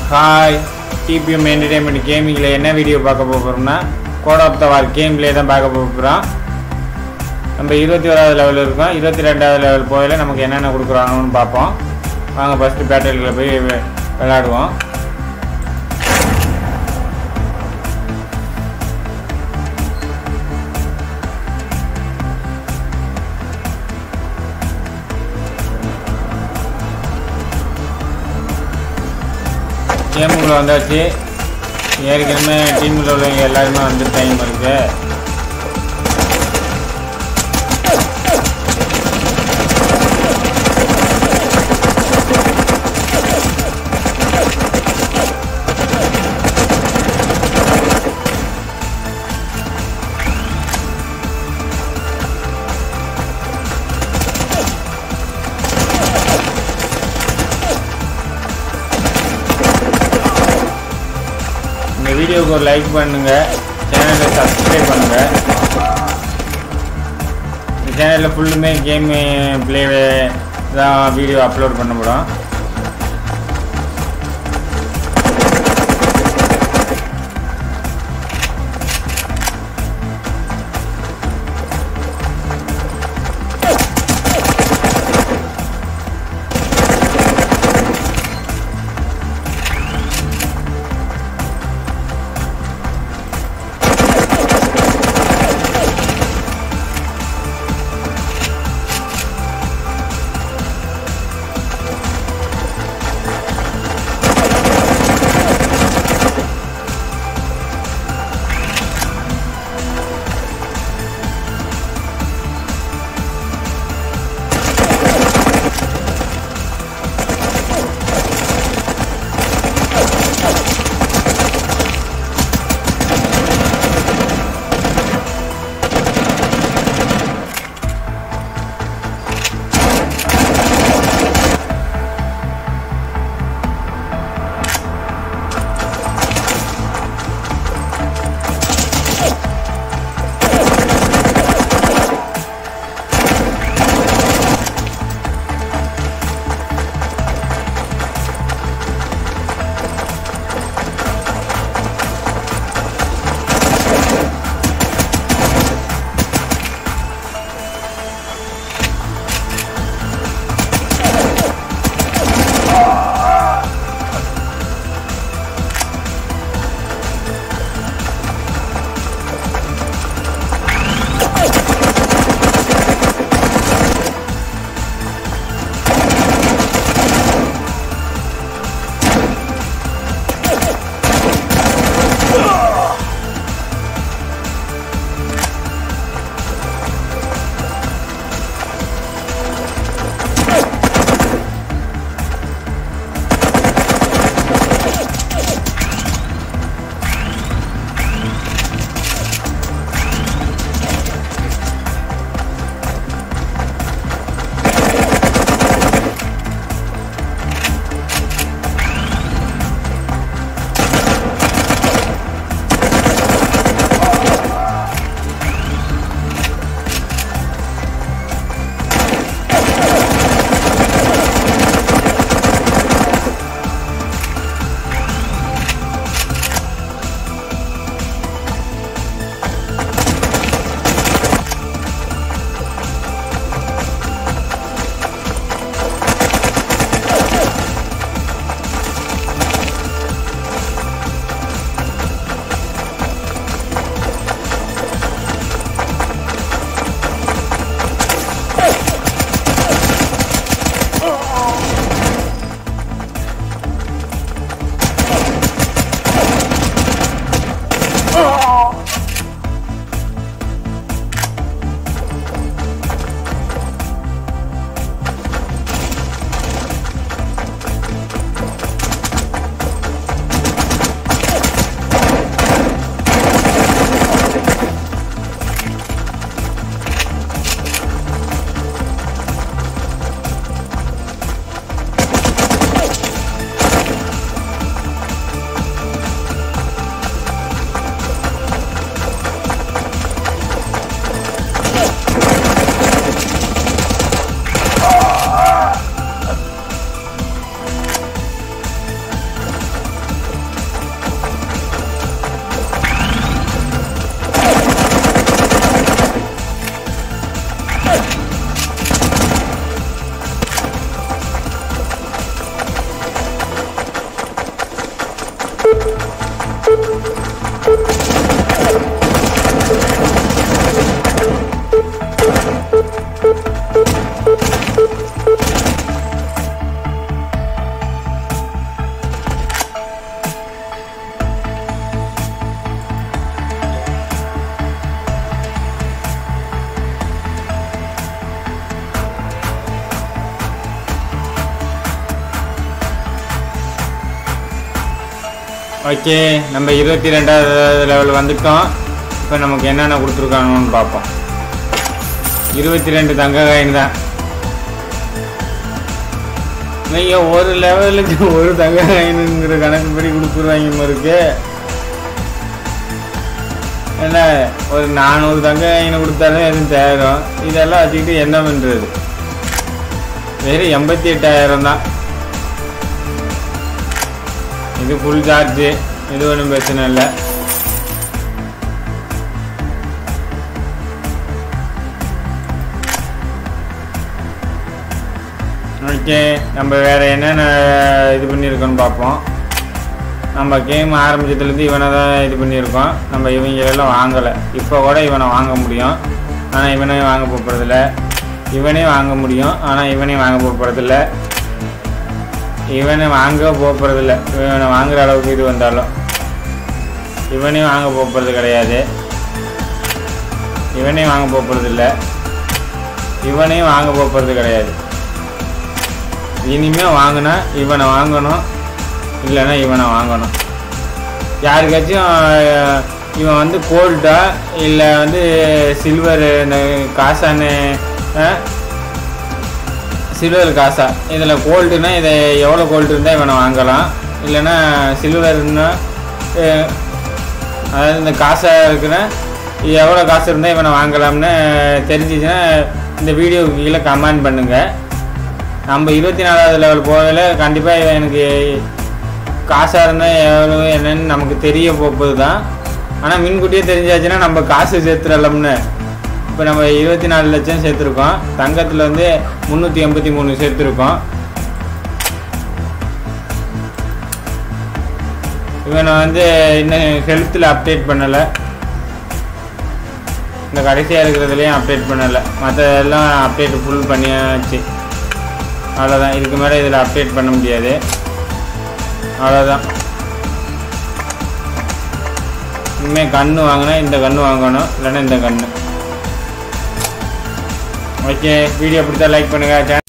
Hi dBm entertainment கேமிங்கில் என்ன video பார்க்க போகிறோம்னா code of the war game play தான் பார்க்க போகிறோம். நம்ம 21வது லெவலில் இருக்கோம். 22வது லெவல் போயில நமக்கு என்னென்ன கொடுக்குறாங்கன்னு பார்ப்போம். வாங்க ஃபஸ்ட்டு பேட்டரியில் போய் விளையாடுவோம். கேமுக்குள்ளே வந்தாச்சு. ஏற்கனவே டீமில் உள்ளவங்க எல்லாருமே வந்து டைம் இருக்குது. வீடியோக்கு ஒரு லைக் பண்ணுங்கள், சேனலை சப்ஸ்கிரைப் பண்ணுங்கள். இந்த சேனலில் ஃபுல்லுமே கேமு ப்ளே தான் வீடியோ அப்லோட் பண்ணப்படும். ஓகே, நம்ம 22வது லெவல் வந்துட்டோம். இப்போ நமக்கு என்னென்ன கொடுத்துருக்காங்கன்னு பார்ப்போம். 22 தங்க காயின் தான். நீங்கள் ஒரு லெவலுக்கு ஒரு தங்க காயினுங்கிற கணக்குப்படி கொடுத்துருவாங்க இருக்கு. ஏன்னா ஒரு 400 தங்க காயின் கொடுத்தாலும் எதுவும் தேரும். இதெல்லாம் வச்சுக்கிட்டு என்ன பண்ணுறது? வெறும் 88,000 தான். இது ஃபுல் சார்ஜு, இது ஒன்றும் பிரச்சனை இல்லை. ஓகே, நம்ம வேறு என்னென்ன இது பண்ணியிருக்கோன்னு பார்ப்போம். நம்ம கேம் ஆரம்பித்ததுலேருந்து இவனை தான் இது பண்ணியிருக்கோம். நம்ம இவங்களெல்லாம் வாங்கலை. இப்போ கூட இவனை வாங்க முடியும், ஆனால் இவனையும் வாங்க போகிறதில்ல. இவனையும் வாங்க முடியும், ஆனால் இவனையும் வாங்க போகிறதில்ல. இவனை வாங்க போகிறதில்ல. இவனை வாங்குகிற அளவுக்கு இது வந்தாலும் இவனையும் வாங்க போகிறது கிடையாது. இவனையும் வாங்க போகிறதில்ல. இவனையும் வாங்க போகிறது கிடையாது. இனிமேல் வாங்கினா இவனை வாங்கணும், இல்லைன்னா இவனை வாங்கணும். யாருக்காச்சும் இவன் வந்து கோல்டா இல்லை வந்து சில்வர், இந்த காசான்னு சில்வர் காசா, இதில் கோல்டுனா இதை எவ்வளோ கோல்டு இருந்தால் இவனை வாங்கலாம், இல்லைன்னா சில்வர்னா அதாவது இந்த காசாக இருக்குன்னா எவ்வளோ காசு இருந்தால் இவனை வாங்கலாம்னு தெரிஞ்சிச்சுன்னா இந்த வீடியோவுக்கு கீழே கமெண்ட் பண்ணுங்கள். நம்ம 24வது லெவல் போகல கண்டிப்பாக எனக்கு காசாக இருந்தால் எவ்வளோ என்னன்னு நமக்கு தெரிய போகுது தான். ஆனால் முன்கூட்டியே தெரிஞ்சாச்சுன்னா நம்ம காசு சேர்த்துடலாம்னு. இப்போ நம்ம 24 லட்சம் சேர்த்துருக்கோம். தங்கத்தில் வந்து 383 சேர்த்துருக்கோம். இவனை வந்து இன்னும் ஹெல்த்தில் அப்டேட் பண்ணலை. இந்த கடைசியாக இருக்கிறதுலையும் அப்டேட் பண்ணலை. மற்றதெல்லாம் அப்டேட் ஃபுல் பண்ணியாச்சு. அவ்வளோதான். இதுக்கு மேலே இதில் அப்டேட் பண்ண முடியாது. அவ்வளோதான். இனிமேல் கன்று வாங்கினா இந்த கன்று வாங்கணும், இல்லைன்னா இந்த கன்று. ஓகே, வீடியோ பிடிச்சா லைக் பண்ணுங்கள்.